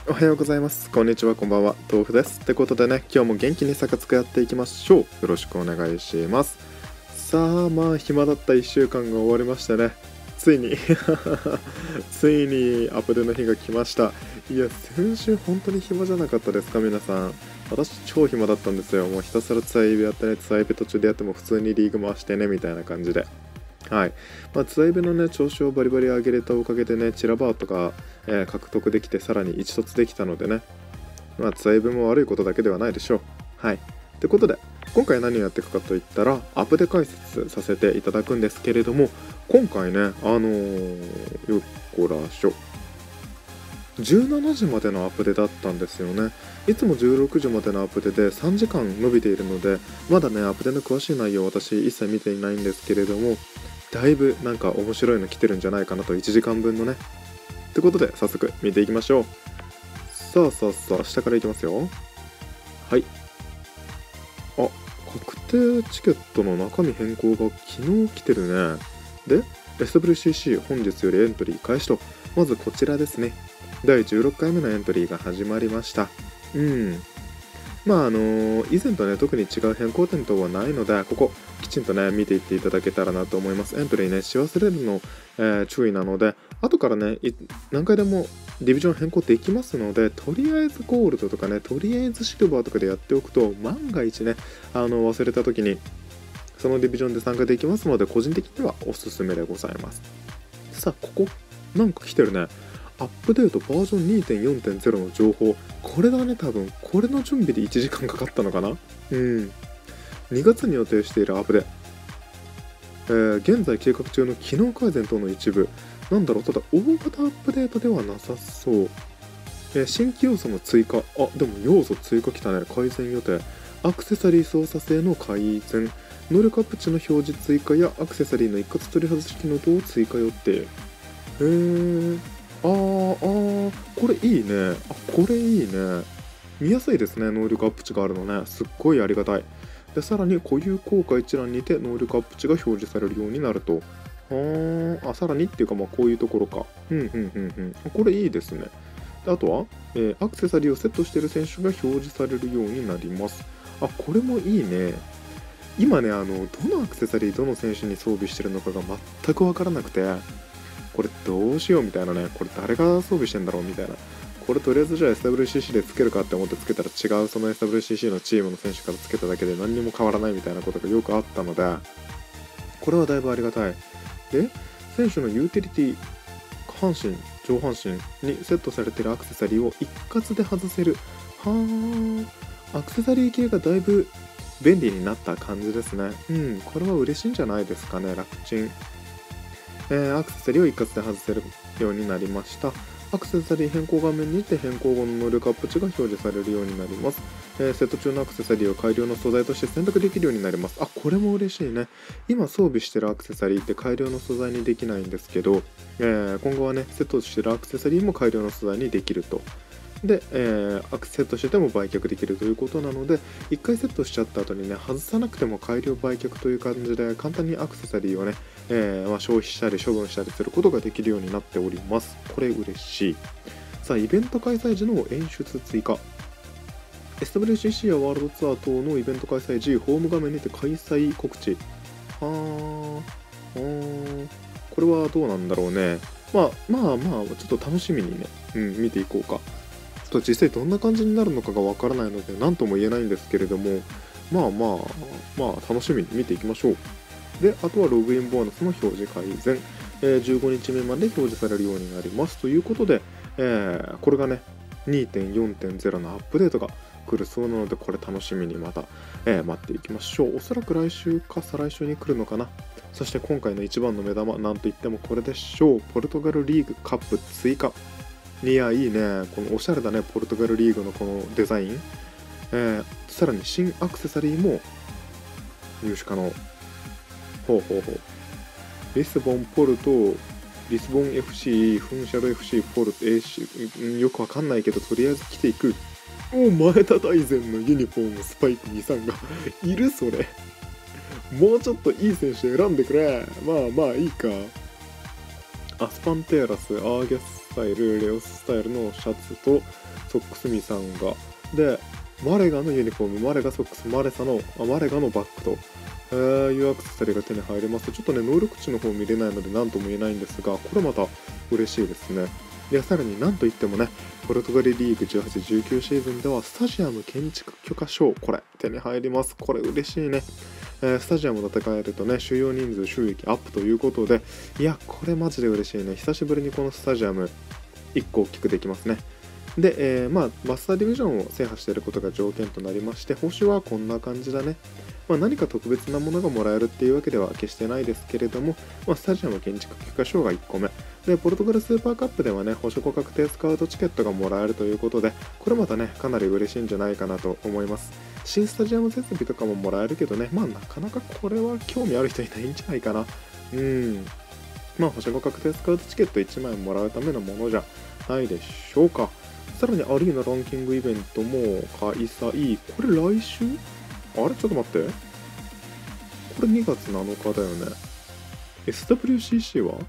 おはようございます。こんにちは、こんばんは。豆腐です。ってことでね、今日も元気にサクサクやっていきましょう。よろしくお願いします。さあ、暇だった1週間が終わりましてね。ついについにアップデの日が来ました。いや、先週本当に暇じゃなかったですか、皆さん。私超暇だったんですよ。もうひたすらツアイベやってね、ツアイベ途中でやっても普通にリーグ回してね、みたいな感じで。はい。ツアイベのね、調子をバリバリ上げれたおかげでね、チラバーとか、獲得できて、さらに一突できたのでね、ツアイベも悪いことだけではないでしょう。はい。ってことで、今回何をやっていくかといったら、アップデ解説させていただくんですけれども、今回ね、よっこらしょ。17時までのアップデだったんですよね。いつも16時までのアップデで3時間伸びているので、まだね、アップデの詳しい内容私一切見ていないんですけれども、だいぶなんか面白いの来てるんじゃないかなと、1時間分のね。ってことで早速見ていきましょう。さあ下からいきますよ。はい。あ、確定チケットの中身変更が昨日来てるね。で SWCC 本日よりエントリー開始と、まずこちらですね。第16回目のエントリーが始まりました。以前とね、特に違う変更点等はないので、ここきちんとね見ていっていただけたらなと思います。エントリーねし忘れるの、注意なので、後からね何回でもディビジョン変更できますので、とりあえずゴールドとかね、とりあえずシルバーとかでやっておくと、万が一ね忘れた時にそのディビジョンで参加できますので、個人的にはおすすめでございます。さあ、ここなんか来てるね。アップデートバージョン 2.4.0 の情報。これだね、多分これの準備で1時間かかったのかな。2月に予定しているアップデ、現在計画中の機能改善等の一部なんだろう。ただ大型アップデートではなさそう。新規要素の追加。でも要素追加きたね。改善予定。アクセサリー操作性の改善、能力アップ値の表示追加やアクセサリーの一括取り外し機能等を追加予定。これいいね。これいいね。見やすいですね。能力アップ値があるのね。すっごいありがたい。で、さらに固有効果一覧にて能力アップ値が表示されるようになると。さらにっていうか、こういうところか。これいいですね。で、あとは、アクセサリーをセットしている選手が表示されるようになります。これもいいね。今ね、どのアクセサリーどの選手に装備してるのかが全く分からなくて、これどうしようみたいなね。これ誰が装備してんだろうみたいな。これとりあえずじゃあ SWCC でつけるかって思ってつけたら違う、その SWCC のチームの選手からつけただけで何にも変わらないみたいなことがよくあったので、これはだいぶありがたい。で、選手のユーティリティ、下半身上半身にセットされているアクセサリーを一括で外せる。アクセサリー系がだいぶ便利になった感じですね。これは嬉しいんじゃないですかね。楽ちん。アクセサリーを一括で外せるようになりました。アクセサリー変更画面にて変更後の能力アップ値が表示されるようになります。セット中のアクセサリーを改良の素材として選択できるようになります。これも嬉しいね。今装備してるアクセサリーって改良の素材にできないんですけど、今後はね、セットしてるアクセサリーも改良の素材にできると。で、アクセットしてても売却できるということなので、1回セットしちゃった後にね、外さなくても改良売却という感じで簡単にアクセサリーをね、消費したり処分したりすることができるようになっております。これ嬉しい。さあ、イベント開催時の演出追加。SWCC やワールドツアー等のイベント開催時、ホーム画面にて開催告知。これはどうなんだろうね。ちょっと楽しみにね、見ていこうか。ちょっと実際どんな感じになるのかがわからないので何とも言えないんですけれども、楽しみに見ていきましょう。で、あとはログインボーナスの表示改善、15日目まで表示されるようになりますということで、これがね 2.4.0 のアップデートが来るそうなので、これ楽しみにまた、待っていきましょう。おそらく来週か再来週に来るのかな。そして今回の一番の目玉、なんといってもこれでしょう。ポルトガルリーグカップ追加。いや、いいね。このおしゃれだね、ポルトガルリーグのこのデザイン。さらに新アクセサリーも入手可能。リスボン、ポルト、リスボン FC、フンシャル FC、ポルト、よくわかんないけど、とりあえず着ていく。前田大然のユニフォーム、スパイク2、3がいるそれ。もうちょっといい選手選んでくれ。いいか。アスパンテーラス、アーゲススタイル、レオススタイルのシャツとソックスミさんが、でマレガのユニフォーム、マレガソックス、マレガのバッグと、いうアクセサリーが手に入ります。ちょっとね能力値の方見れないので何とも言えないんですが、これまた嬉しいですね。でさらになんといってもね、ポルトガルリーグ18、19シーズンではスタジアム建築許可証、これ手に入ります。これ嬉しいね。スタジアムで戦えるとね、収容人数収益アップということで、いやこれマジで嬉しいね。久しぶりにこのスタジアム1個大きくできますね。で、マスターディビジョンを制覇していることが条件となりまして、報酬はこんな感じだね。何か特別なものがもらえるっていうわけでは決してないですけれども、スタジアム建築許可証が1個目で、ポルトガルスーパーカップではね、保証確定スカウトチケットがもらえるということで、これまたねかなり嬉しいんじゃないかなと思います。新スタジアム設備とかももらえるけどね、なかなかこれは興味ある人いないんじゃないかな。保証確定スカウトチケット1枚もらうためのものじゃないでしょうか。さらにアリーナランキングイベントも開催。これ来週？あれちょっと待って。これ2月7日だよね。SWCC は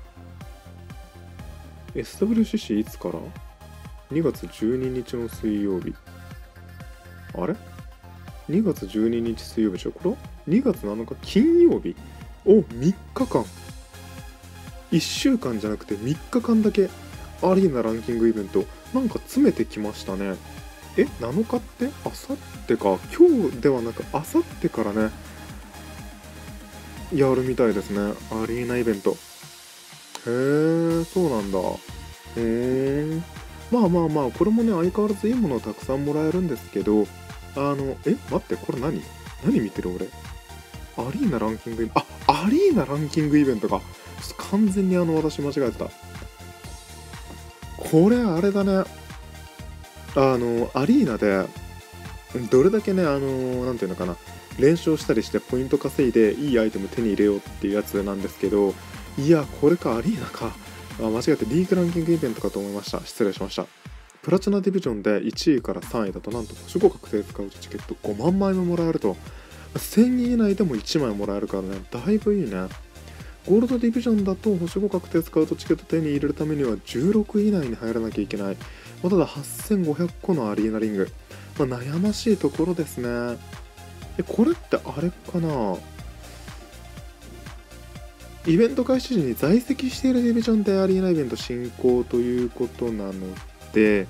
?SWCC いつから？ 2 月12日の水曜日。あれ ?2 月12日水曜日でしょ？これ ?2 月7日金曜日。3日間。1週間じゃなくて3日間だけアリーナランキングイベント。なんか詰めてきましたね。7日ってあさってか。今日ではなくあさってからね、やるみたいですね。アリーナイベント。へえ、そうなんだ。これもね、相変わらずいいものをたくさんもらえるんですけど、待って、これ何見てる俺。アリーナランキングイベント、アリーナランキングイベントか。ちょっと完全に私間違えてた。これあれだね。アリーナで、どれだけね、なんていうのかな、連勝したりしてポイント稼いでいいアイテム手に入れようっていうやつなんですけど、いや、これか、アリーナか。間違えてリーグランキングイベントかと思いました。失礼しました。プラチナディビジョンで1位から3位だと、なんと星5確定使うチケット5万枚ももらえると、1000位以内でも1枚もらえるからね、だいぶいいね。ゴールドディビジョンだと星5確定スカウトチケット手に入れるためには16位以内に入らなきゃいけない。ただ8500個のアリーナリング。悩ましいところですね。これってあれかな、イベント開始時に在籍しているディビジョンでアリーナイベント進行ということなので、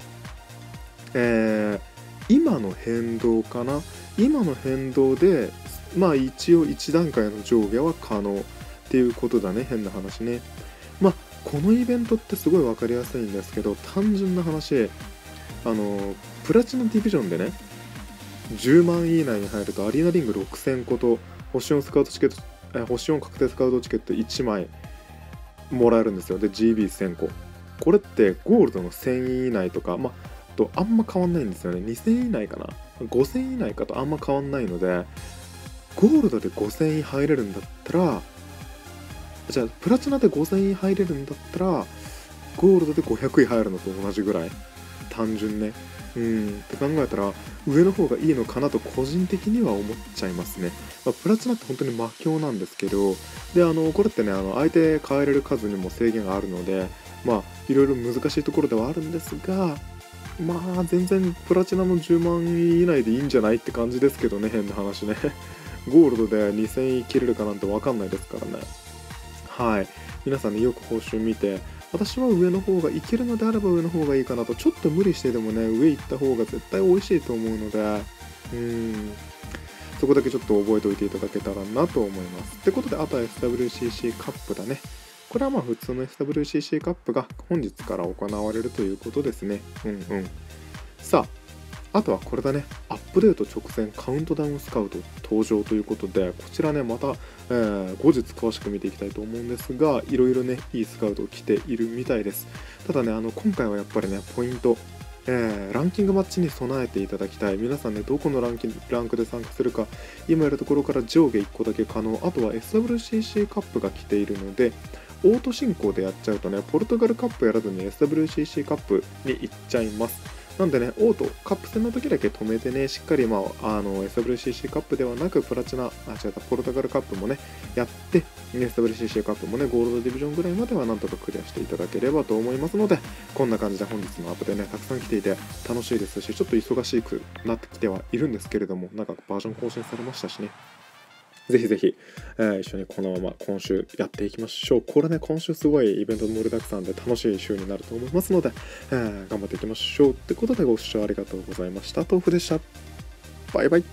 今の変動かな。今の変動で一応1段階の上下は可能っていうことだね。変な話ね。このイベントってすごい分かりやすいんですけど、単純な話、プラチナディビジョンでね、10万位以内に入るとアリーナリング6000個と星4スカウトチケット、星4確定スカウトチケット1枚もらえるんですよ。で GB1000 個。これってゴールドの1000位以内とかとあんま変わんないんですよね。2000位以内かな、5000位以内かとあんま変わんないので、ゴールドで5000位入れるんだったら、じゃあプラチナで5000位入れるんだったらゴールドで500位入るのと同じぐらい、単純ね。って考えたら上の方がいいのかなと個人的には思っちゃいますね。プラチナって本当に魔境なんですけど、でこれってね、相手変えれる数にも制限があるので、いろいろ難しいところではあるんですが、全然プラチナの10万位以内でいいんじゃないって感じですけどね。変な話ね。ゴールドで2000位切れるかなんて分かんないですからね。はい、皆さんね、よく報酬見て、私は上の方がいけるのであれば上の方がいいかなと。ちょっと無理してでもね、上行った方が絶対美味しいと思うので、そこだけちょっと覚えておいていただけたらなと思います。ってことで、あとは SWCC カップだね。これは普通の SWCC カップが本日から行われるということですね。さあとはこれだね。アップデート直前カウントダウンスカウト登場ということで、こちらね、また、後日詳しく見ていきたいと思うんですが、いろいろね、いいスカウト来ているみたいです。ただね、今回はやっぱりね、ポイント、ランキングマッチに備えていただきたい。皆さんね、どこのランクで参加するか、今やるところから上下1個だけ可能。あとは SWCC カップが来ているので、オート進行でやっちゃうとね、ポルトガルカップやらずに SWCC カップに行っちゃいます。 なんでね、オート、カップ戦の時だけ止めてね、しっかり、SWCC カップではなく、プラチナ、ポルトガルカップもね、やって、SWCC カップもね、ゴールドディビジョンぐらいまではなんとかクリアしていただければと思いますので、こんな感じで本日のアップでね、たくさん来ていて楽しいですし、ちょっと忙しくなってきてはいるんですけれども、なんかバージョン更新されましたしね。ぜひぜひ、一緒にこのまま今週やっていきましょう。これね、今週すごいイベント盛りだくさんで楽しい週になると思いますので、頑張っていきましょう。ってことでご視聴ありがとうございました。豆腐でした。バイバイ。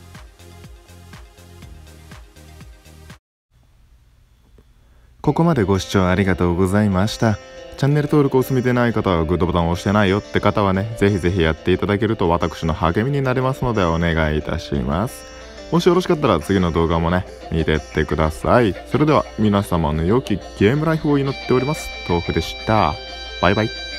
ここまでご視聴ありがとうございました。チャンネル登録を済みでない方はグッドボタンを押してないよって方はね、ぜひぜひやっていただけると私の励みになりますのでお願いいたします。もしよろしかったら次の動画もね、見てってください。それでは皆様の良きゲームライフを祈っております。豆腐でした。バイバイ。